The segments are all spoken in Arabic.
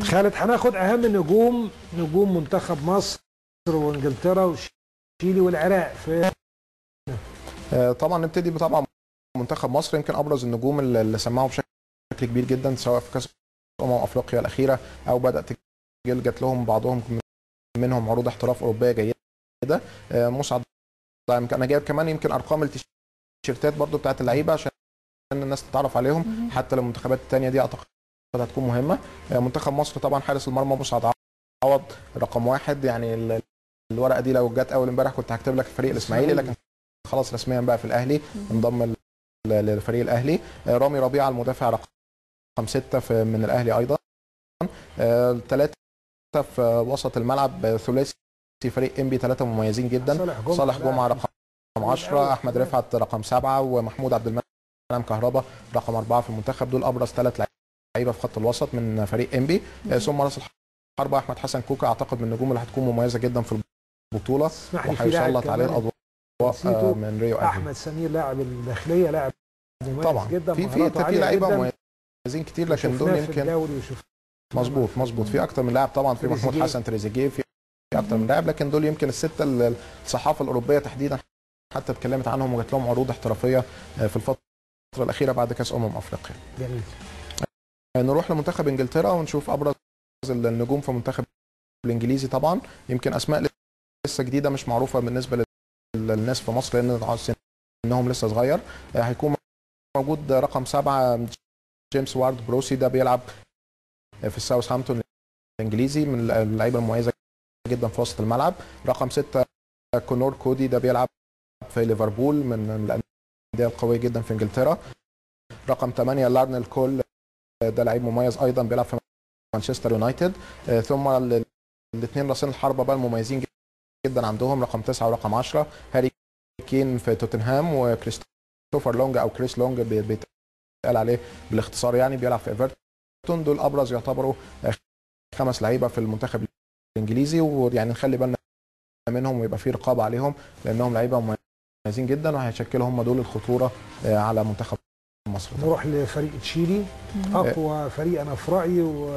خالد، هناخد اهم نجوم منتخب مصر وانجلترا وشيلي والعراق في طبعا نبتدي بطبعا منتخب مصر. يمكن ابرز النجوم اللي سمعوا بشكل كبير جدا سواء في كاس افريقيا الاخيره او بدات جات لهم بعضهم منهم عروض احتراف اوروبيه جيده. مسعد انا جايب كمان يمكن ارقام التيشيرتات برضو بتاعت اللعيبه عشان الناس تتعرف عليهم حتى المنتخبات الثانيه دي اعتقد هتكون مهمه. منتخب مصر طبعا حارس المرمى مسعد عوض رقم واحد. يعني الورقه دي لو جت اول امبارح كنت هكتب لك الفريق الاسماعيلي، لكن خلاص رسميا بقى في الاهلي انضم للفريق الاهلي. رامي ربيعه المدافع رقم 6 من الاهلي ايضا. ثلاثه في وسط الملعب ثلاثي فريق انبي، ثلاثه مميزين جدا. صالح جمعه رقم 10، احمد رفعت رقم 7، ومحمود عبد المنعم كهربا رقم 4 في المنتخب. دول ابرز 3 لعيبه في خط الوسط من فريق انبي. ثم راس الحربه احمد حسن كوكا، اعتقد من النجوم اللي هتكون مميزه جدا في البطوله وهيسلط عليه الاضواء من ريو احمد سمير لاعب الداخليه، لاعب مميز طبعا جدا. في لعيبه مميزين كتير، لكن دول يمكن مظبوط في اكتر من لاعب. طبعا في محمود حسن تريزيجيه، في اكتر من لاعب، لكن دول يمكن السته اللي الصحافه الاوروبيه تحديدا حتى اتكلمت عنهم وجات لهم عروض احترافيه في الفتره الاخيره بعد كاس افريقيا. جميل. نروح لمنتخب انجلترا ونشوف ابرز النجوم في المنتخب الانجليزي. طبعا يمكن اسماء لسه جديده مش معروفه بالنسبه للناس في مصر لان سنهم لسه صغير. هيكون موجود رقم 7 جيمس وارد بروسي، ده بيلعب في الساوثهامبتون الانجليزي، من اللعيبه المميزه جدا في وسط الملعب. رقم 6 كونور كودي، ده بيلعب في ليفربول، من الانديه القويه جدا في انجلترا. رقم 8 لارنيل كول، ده لعيب مميز ايضا بيلعب في مانشستر يونايتد. ثم الاثنين راسين الحربه بقى المميزين جدا عندهم رقم 9 ورقم 10 هاري كين في توتنهام، وكريستوفر لونج او كريس لونج بيتقال عليه بالاختصار، يعني بيلعب في ايفرتون. دول ابرز يعتبروا 5 لعيبه في المنتخب الانجليزي، ويعني نخلي بالنا منهم ويبقى في رقابه عليهم لانهم لعيبه مميزين جدا وهيشكلوا هم دول الخطوره على منتخب مصر. نروح لفريق تشيلي، اقوى فريق انا في رايي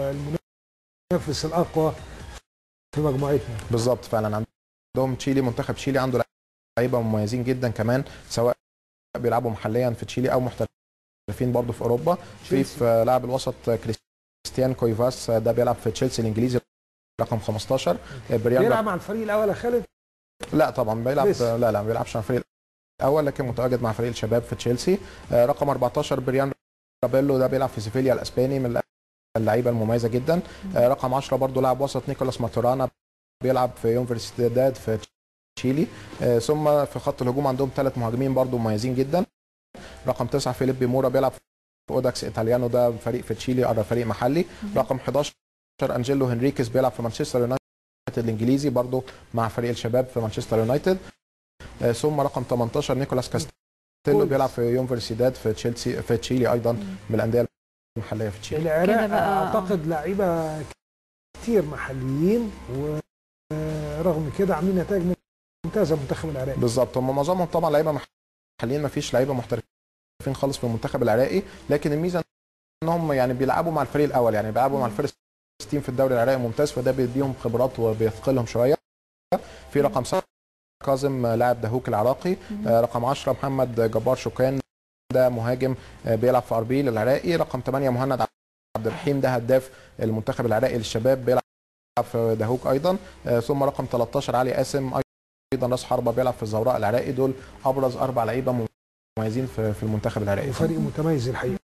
والمنافس الاقوى في مجموعتنا. بالظبط فعلا عندهم تشيلي، منتخب تشيلي عنده لعيبه مميزين جدا كمان سواء بيلعبوا محليا في تشيلي او محترفين برضه في اوروبا. في لاعب الوسط كريستيان كويفاس، ده بيلعب في تشيلسي الانجليزي رقم 15. بيلعب مع الفريق الاول يا خالد؟ لا طبعا بيلعب لا ما بيلعبش مع الفريق الاول، لكن متواجد مع فريق الشباب في تشيلسي. رقم 14 بريان رابيلو، ده بيلعب في سيفيليا الاسباني، من اللعيبه المميزه جدا. رقم 10 برضه لاعب وسط نيكولاس ماتورانا، بيلعب في يونفرسيداد في تشيلي. ثم في خط الهجوم عندهم 3 مهاجمين برضه مميزين جدا. رقم 9 فيليبي مورا، بيلعب في اوداكس ايطاليانو، ده فريق في تشيلي فريق محلي. رقم 11 انجيلو هنريكس، بيلعب في مانشستر يونايتد الانجليزي برضه مع فريق الشباب في مانشستر يونايتد. ثم رقم 18 نيكولاس كاستيلو، بيلعب في يونفرسيداد في تشيلي ايضا، من الانديه المحليه في تشيلي. العراق اعتقد لعيبه كتير محليين، ورغم كده عاملين نتائج ممتازه المنتخب العراقي. بالظبط، هم معظمهم طبعا لعيبه محليين، ما فيش لعيبه محترفين خالص في المنتخب العراقي، لكن الميزه انهم يعني بيلعبوا مع الفريق الاول، يعني بيلعبوا مع الفيرست تيم في الدوري العراقي ممتاز، فده بيديهم خبرات وبيثقلهم شويه. في رقم 7 كاظم لاعب دهوك العراقي. رقم 10 محمد جبار شوكان، ده مهاجم بيلعب في اربيل العراقي. رقم 8 مهند عبد الرحيم، ده هداف المنتخب العراقي للشباب، بيلعب في دهوك ايضا. ثم رقم 13 علي قاسم، ايضا راس حربه بيلعب في الزوراء العراقي. دول ابرز 4 لعيبه مميزين في المنتخب العراقي. فريق متميز الحقيقه.